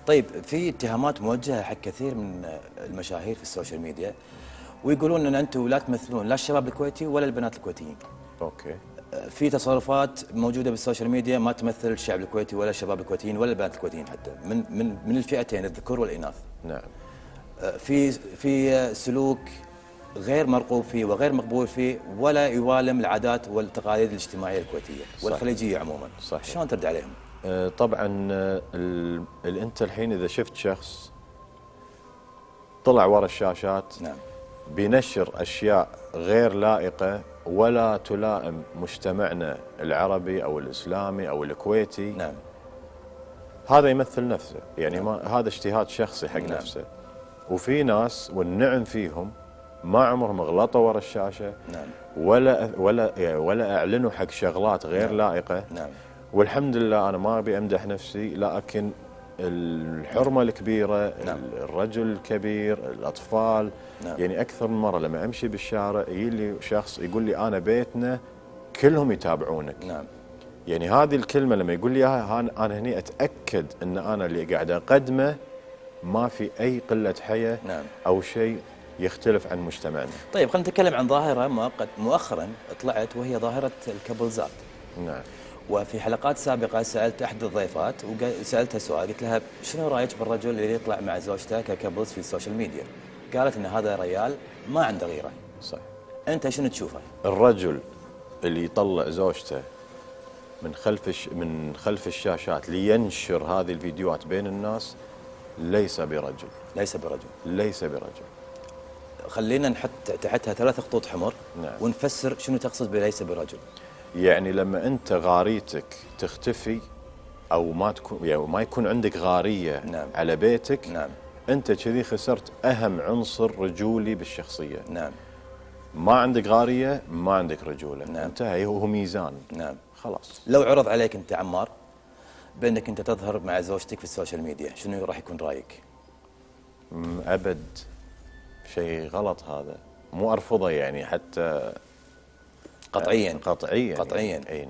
طيب في اتهامات موجهه حق كثير من المشاهير في السوشيال ميديا، ويقولون ان انتم لا تمثلون لا الشباب الكويتي ولا البنات الكويتيين. اوكي. في تصرفات موجوده بالسوشيال ميديا ما تمثل الشعب الكويتي ولا الشباب الكويتيين ولا البنات الكويتيين حتى من الفئتين الذكور والاناث. نعم. في سلوك غير مرغوب فيه وغير مقبول فيه، ولا يوالم العادات والتقاليد الاجتماعيه الكويتيه والخليجيه عموما. صحيح. شلون ترد عليهم؟ طبعا انت الحين اذا شفت شخص طلع ورا الشاشات، نعم، بنشر اشياء غير لائقه ولا تلائم مجتمعنا العربي او الاسلامي او الكويتي، نعم، هذا يمثل نفسه، يعني نعم. ما هذا اجتهاد شخصي حق نعم. نفسه. وفي ناس والنعم فيهم ما عمرهم غلطوا ورا الشاشه، نعم، ولا اعلنوا حق شغلات غير نعم. لائقه. نعم. والحمد لله انا ما ابي امدح نفسي، لكن الحرمه الكبيره، نعم. الرجل الكبير، الاطفال، نعم. يعني اكثر من مره لما امشي بالشارع يجي لي شخص يقول لي انا بيتنا كلهم يتابعونك. نعم. يعني هذه الكلمه لما يقول لي اياها انا هني اتاكد ان انا اللي قاعد اقدمه ما في اي قله حياه. نعم. او شيء يختلف عن مجتمعنا. طيب خلينا نتكلم عن ظاهره مؤخرا طلعت، وهي ظاهره الكابلزات. نعم. وفي حلقات سابقة سألت أحد الضيفات وسألتها سؤال، قلت لها شنو رأيك بالرجل اللي يطلع مع زوجته ككابلز في السوشيال ميديا؟ قالت إن هذا ريال ما عنده غيرة. صح. أنت شنو تشوفه؟ الرجل اللي يطلع زوجته من خلف الشاشات لينشر هذه الفيديوهات بين الناس ليس برجل. ليس برجل. ليس برجل. خلينا نحط تحتها 3 خطوط حمر. نعم. ونفسر شنو تقصد بليس برجل. يعني لما أنت غاريتك تختفي أو ما تكون، يعني ما يكون عندك غارية. نعم. على بيتك. نعم. أنت كذي خسرت أهم عنصر رجولي بالشخصية. نعم. ما عندك غارية ما عندك رجولة. نعم. انتهى، هو ميزان. نعم. خلاص. لو عرض عليك أنت عمار بأنك أنت تظهر مع زوجتك في السوشيال ميديا، شنو راح يكون رأيك؟ أبد، شيء غلط هذا، مو أرفضه يعني حتى قطعيا. قطعيا قطعيا. يعني.